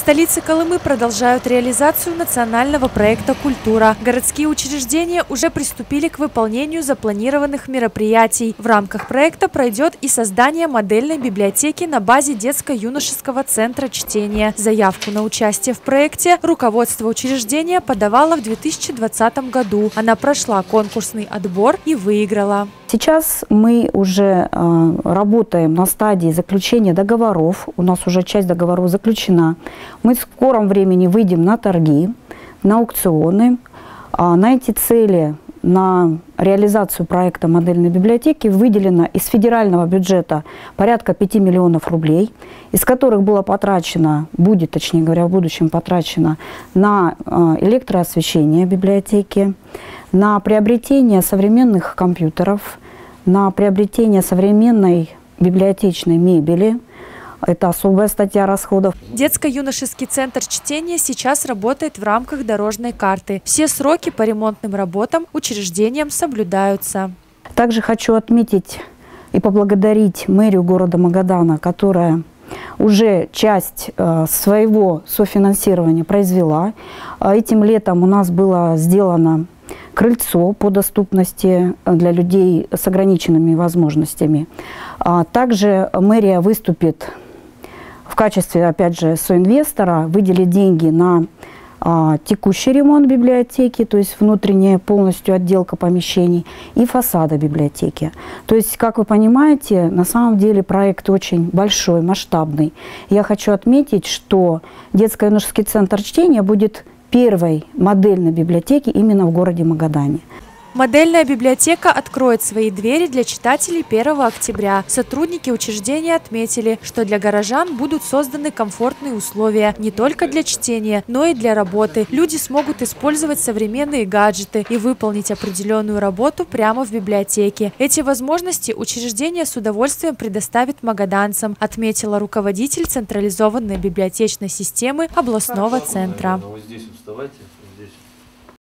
столице Колымы продолжают реализацию национального проекта «Культура». Городские учреждения уже приступили к выполнению запланированных мероприятий. В рамках проекта пройдет и создание модельной библиотеки на базе детско-юношеского центра чтения. Заявку на участие в проекте руководство учреждения подавало в 2020 году. Она прошла конкурсный отбор и выиграла. Сейчас мы уже работаем на стадии заключения договоров. У нас уже часть договоров заключена. Мы в скором времени выйдем на торги, на аукционы. На эти цели, на реализацию проекта модельной библиотеки выделено из федерального бюджета порядка 5 миллионов рублей, из которых было потрачено, будет, точнее говоря, в будущем потрачено на электроосвещение библиотеки, на приобретение современных компьютеров, на приобретение современной библиотечной мебели. Это особая статья расходов. Детско-юношеский центр чтения сейчас работает в рамках дорожной карты. Все сроки по ремонтным работам учреждениям соблюдаются. Также хочу отметить и поблагодарить мэрию города Магадана, которая уже часть своего софинансирования произвела. Этим летом у нас было сделано крыльцо по доступности для людей с ограниченными возможностями. Также мэрия выступит в качестве, опять же, соинвестора, выделит деньги на текущий ремонт библиотеки, то есть внутренняя полностью отделка помещений и фасада библиотеки. То есть, как вы понимаете, на самом деле проект очень большой, масштабный. Я хочу отметить, что детско-юношеский центр чтения будет первой модельной библиотеки именно в городе Магадане. Модельная библиотека откроет свои двери для читателей 1 октября. Сотрудники учреждения отметили, что для горожан будут созданы комфортные условия не только для чтения, но и для работы. Люди смогут использовать современные гаджеты и выполнить определенную работу прямо в библиотеке. Эти возможности учреждение с удовольствием предоставит магаданцам, отметила руководитель централизованной библиотечной системы областного центра. Вот здесь вставайте.